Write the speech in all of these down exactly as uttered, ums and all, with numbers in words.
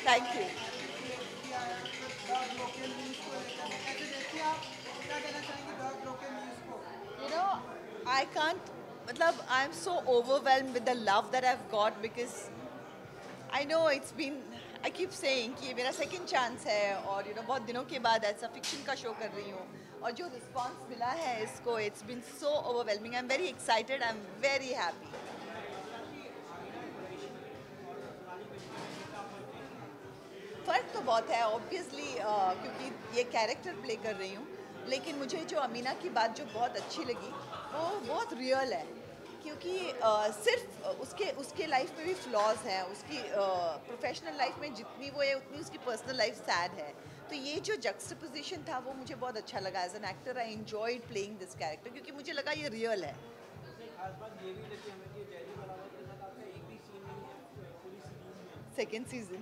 Thank you. You know, I can't, matlab, I'm so overwhelmed with the love that I've got because I know it's been, I keep saying कि ये मेरा second chance है और you know बहुत दिनों के बाद ऐसा fiction का show कर रही हूँ और जो response मिला है इसको, it's been so overwhelming. I'm very excited. I'm very happy. फ़र्क तो बहुत है ऑब्वियसली क्योंकि ये कैरेक्टर प्ले कर रही हूँ, लेकिन मुझे जो अमीना की बात जो बहुत अच्छी लगी वो बहुत रियल है क्योंकि uh, सिर्फ उसके उसके लाइफ में भी फ्लॉज हैं, उसकी प्रोफेशनल uh, लाइफ में जितनी वो है उतनी उसकी पर्सनल लाइफ सैड है। तो ये जो जक्सटापोजिशन था वो मुझे बहुत अच्छा लगा। As an actor I enjoyed playing this character क्योंकि मुझे लगा ये रियल है। सेकेंड सीजन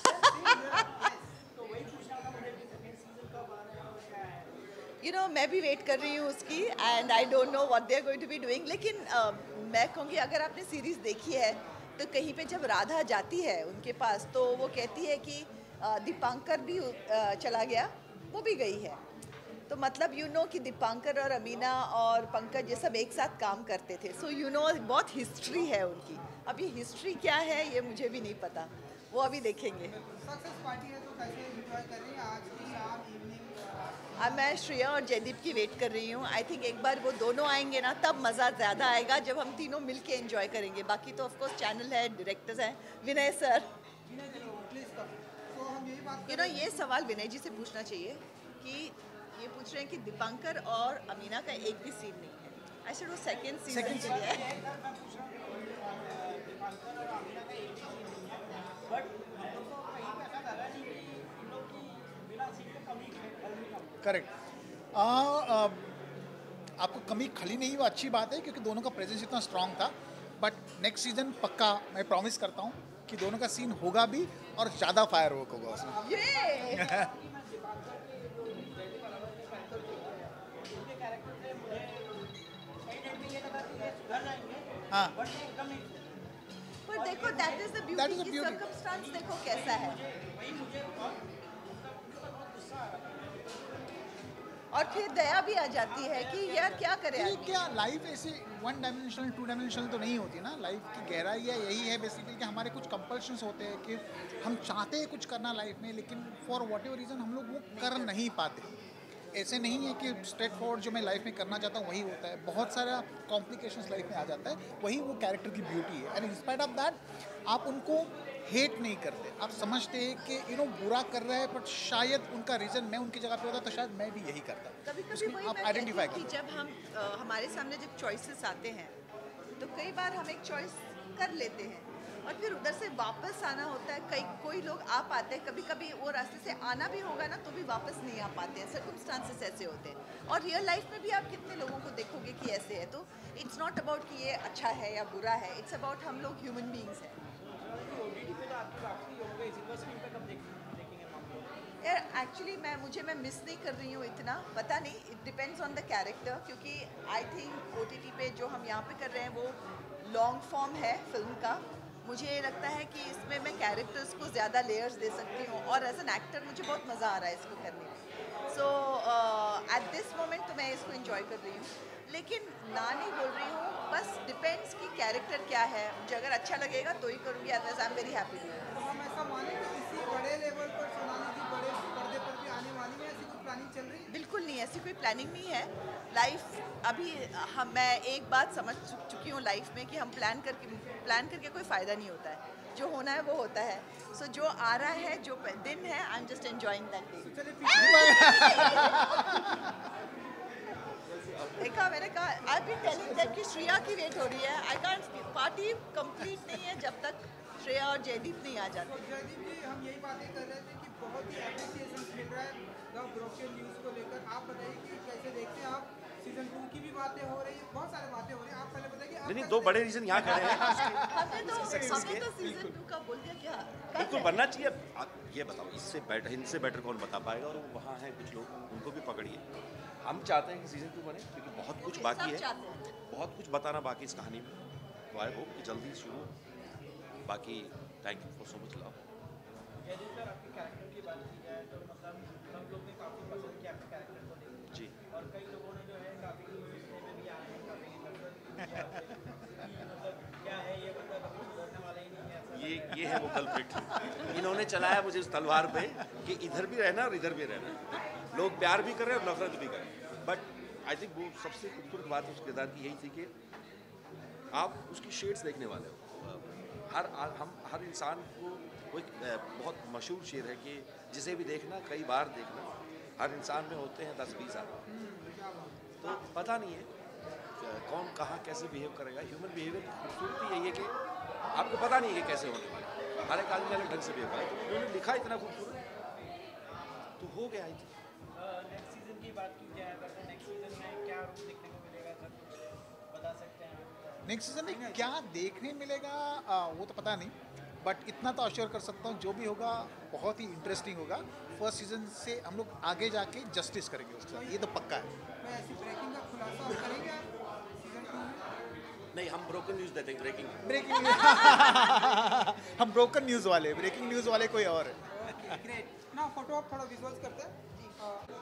यू नो मैं भी वेट कर रही हूँ उसकी and I don't know what they are going to be doing. लेकिन uh, मैं कहूँगी अगर आपने सीरीज़ देखी है तो कहीं पे जब राधा जाती है उनके पास तो वो कहती है कि uh, दीपांकर भी uh, चला गया, वो भी गई है। तो मतलब यू you नो know कि दीपांकर और अमीना और पंकज ये सब एक साथ काम करते थे। सो यू नो बहुत हिस्ट्री है उनकी। अब ये हिस्ट्री क्या है ये मुझे भी नहीं पता, वो अभी देखेंगे। सक्सेस पार्टी है तो कैसे एंजॉय कर रही हैं आज की शाम इवनिंग? अब मैं श्रेया और जयदीप की वेट कर रही हूँ। आई थिंक एक बार वो दोनों आएंगे ना तब मज़ा ज़्यादा आएगा जब हम तीनों मिल के एंजॉय करेंगे। बाकी तो ऑफकोर्स चैनल है, डायरेक्टर्स हैं, विनय सर। यू नो ये सवाल विनय जी से पूछना चाहिए कि ये पूछ रहे हैं कि दीपांकर और अमीना का एक भी सीन नहीं है। आई सेड वो सेकंड सीजन के लिए है। करेक्ट। आपको कमी खली नहीं, वो अच्छी बात है क्योंकि दोनों का प्रेजेंस इतना स्ट्रांग था। बट नेक्स्ट सीजन पक्का मैं प्रॉमिस करता हूँ कि दोनों का सीन होगा भी और ज़्यादा फायर वर्क होगा उसमें। हाँ पर देखो दैट इज द ब्यूटी की सर्कमस्टेंस देखो कैसा है। और फिर दया भी आ जाती है कि यार क्या करें ये क्या लाइफ ऐसे वन डायमेंशनल टू डायमेंशनल तो नहीं होती ना। लाइफ की गहराई है यही है बेसिकली कि हमारे कुछ कंपल्शंस होते हैं कि हम चाहते हैं कुछ करना लाइफ में, लेकिन फॉर वॉट एवर रीज़न हम लोग वो कर नहीं पाते। ऐसे नहीं है कि स्ट्रेट फॉरवर्ड जो मैं लाइफ में करना चाहता हूँ वही होता है, बहुत सारा कॉम्प्लिकेशंस लाइफ में आ जाता है। वही वो कैरेक्टर की ब्यूटी है। एंड इंस्पाइट ऑफ दैट आप उनको हेट नहीं करते, आप समझते हैं कि यू नो बुरा कर रहा है बट शायद उनका रीज़न मैं उनकी जगह पे होता तो शायद मैं भी यही करता। कभी कभी वही आप मैं आइडेंटिफाई कहती हूँ कि जब हम आ, हमारे सामने जब चॉइसेस आते हैं तो कई बार हम एक चॉइस कर लेते हैं और फिर उधर से वापस आना होता है। कई कोई लोग आ पाते हैं, कभी कभी वो रास्ते से आना भी होगा ना तो भी वापस नहीं आ पाते हैं। सर्कमस्टांसेस ऐसे होते हैं और रियल लाइफ में भी आप कितने लोगों को देखोगे कि ऐसे है। तो इट्स नॉट अबाउट कि ये अच्छा है या बुरा है, इट्स अबाउट हम लोग ह्यूमन बीइंग्स हैं। यार एक्चुअली मैं मुझे मैं मिस नहीं कर रही हूँ इतना, पता नहीं, it depends on the character क्योंकि आई थिंक ओटीटी पे जो हम यहाँ पे कर रहे हैं वो लॉन्ग फॉर्म है फिल्म का। मुझे लगता है कि इसमें मैं कैरेक्टर्स को ज़्यादा लेयर्स दे सकती हूँ और एज एन एक्टर मुझे बहुत मज़ा आ रहा है इसको करने में। सो एट दिस मोमेंट तो मैं इसको एंजॉय कर रही हूँ, लेकिन ना नहीं बोल रही हूँ, बस डिपेंड्स कि कैरेक्टर क्या है। मुझे अगर अच्छा लगेगा तो ही करूँगी, otherwise I am very happy. तो हम ऐसा माने कि किसी बड़े लेवल पर सोनाली जी बड़े पर्दे पर भी आने वाली है, ऐसी कोई प्लानिंग चल रही है? बिल्कुल नहीं, ऐसी कोई प्लानिंग नहीं है। लाइफ अभी हम मैं एक बात समझ चुकी हूँ लाइफ में कि हम प्लान करके प्लान करके कोई फ़ायदा नहीं होता है। जो होना है वो होता है। सो so, जो आ रहा है, जो दिन है, I am just enjoying that day. देखा मैंने कहा, आई बीन टेलिंग दैट कि श्रेया की वेट हो रही है। आई कांट, पार्टी कंप्लीट नहीं है जब तक श्रेया और जयदीप नहीं आ जाते। जयदीप जी, हम यही बातें कर रहे थे कि बहुत ही एप्रिसिएशन मिल रहा है द ब्रोकन न्यूज़ को लेकर। आप बताइए कि कैसे देखते हैं आप? सीजन टू की भी बातें हो रही है, बहुत सारी बातें हो रही हैं। आप पहले बताइए। नहीं नहीं, दो बड़े रीजन यहाँ खड़े हैं। हमने तो हमने तो सीजन टू का बोल दिया क्या? बिल्कुल बनना चाहिए। आप ये बताओ, इससे बेटर इनसे बेटर कौन बता पाएगा? और वो वहाँ हैं कुछ लोग, उनको भी पकड़िए। हम चाहते हैं कि सीजन टू बने क्योंकि बहुत कुछ बाकी है, बहुत कुछ बताना बाकी इस कहानी में। तो आई होप कि जल्दी शुरू। बाकी thank you for so much love. यदि सर आपके कैरेक्टर की बात की जाए तो मतलब हम लोग ने काफ़ी पसंद किया आपके कैरेक्टर को लेकर जी और कई लोगों ने जो है काफ़ी सीखने में भी आए हैं काफ़ी नफरत भी की है आपसे कि मतलब क्या है ये बंदा कभी सुधरने वाला ही नहीं है ऐसा ये ये है वो कल्प्रिट। इन्होंने चलाया मुझे उस तलवार पे कि इधर भी रहना और इधर भी रहना, लोग प्यार भी कर रहे हैं और नफरत भी कर रहे हैं। बट आई थिंक वो सबसे खूबसूरत बात उस किरदार की यही थी कि आप उसकी शेड्स देखने वाले हो। हर हम हर इंसान को वो एक बहुत मशहूर शेर है कि जिसे भी देखना कई बार देखना, हर इंसान में होते हैं दस बीस आदमी, तो पता नहीं है कौन कहाँ कैसे बिहेव करेगा। ह्यूमन बिहेवियर की खूबसूरती यही है कि आपको पता नहीं है कि कैसे होने वाला है, हर एक आदमी अलग ढंग से बिहेव करेगा। तो उन्होंने लिखा इतना खूबसूरत तो हो गया आई थिंक। नेक्स्ट सीजन की बात की जाए अगर तो नेक्स्ट सीजन में क्या रूप देखने को मिलेगा सर कुछ बता सकते हैं? नेक्स्ट सीजन में क्या देखने मिलेगा आ, वो तो पता नहीं, बट इतना तो अश्योर कर सकता हूँ जो भी होगा बहुत ही इंटरेस्टिंग होगा। फर्स्ट सीजन से हम लोग आगे जाके जस्टिस करेंगे उसके साथ, ये तो पक्का है। तो ऐसी ब्रेकिंग का खुलासा आप करेंगे आप सीजन टू में? नहीं, हम ब्रोकन न्यूज़ देते हैं, ब्रेकिंग ब्रेकिंग हम ब्रोकन न्यूज़ वाले, ब्रेकिंग न्यूज़ वाले कोई और है। ओके ग्रेट ना, फोटो आप थोड़ा विजुअल्स करते हैं। अ,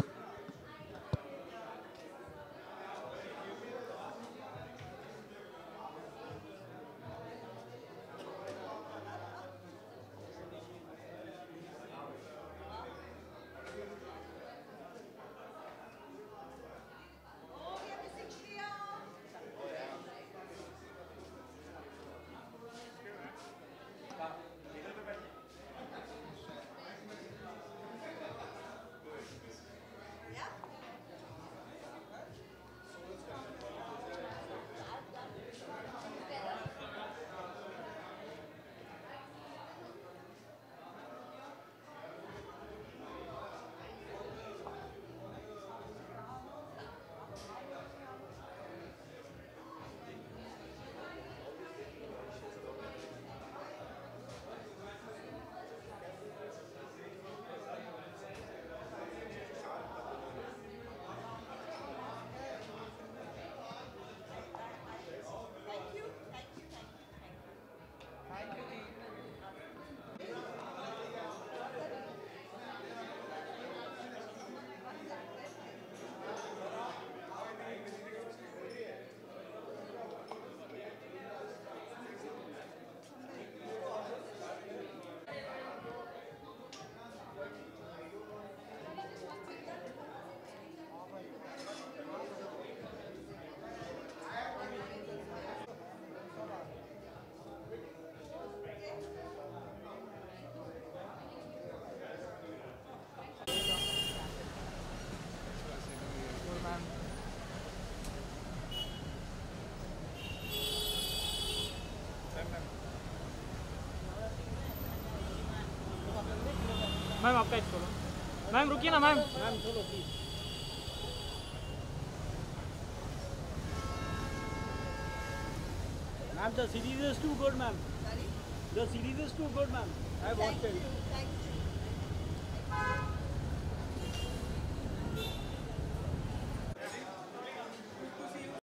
मैम आपका एक छोड़ो, मैम रुकिए ना मैम मैम छोड़ो please. Ma'am, the series is too good, ma'am. Sorry? The series is too good, ma'am. I watched Thank it. you. Thank you.